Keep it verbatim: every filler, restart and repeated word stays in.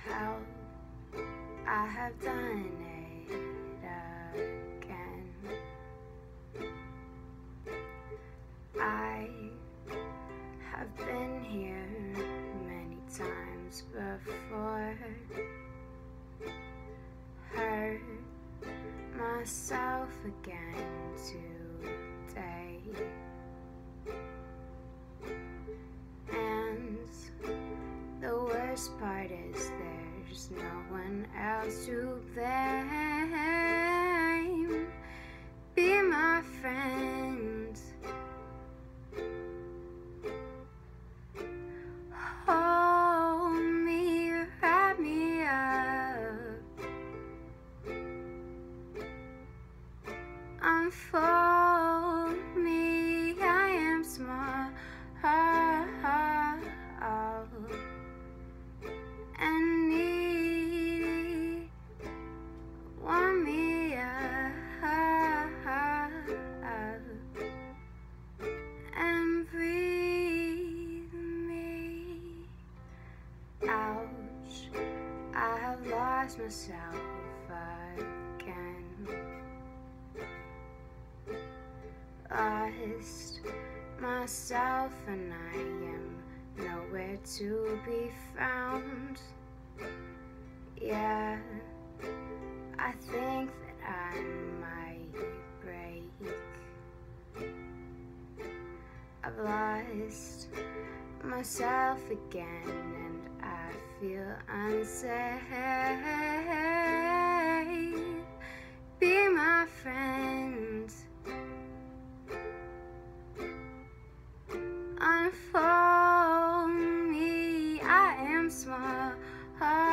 how I have done it again. I have been here many times before, hurt myself again today, and the worst part is there's no one else to blame. Be my friend, hold me, wrap me up, unfold me. I am small and needy. Want me up and breathe me. Ouch, I have lost myself again. Lost myself and I am nowhere to be found. Yeah, I think that I might break. I've lost myself again and I feel unsafe. Be my friend, unfold me. I am small.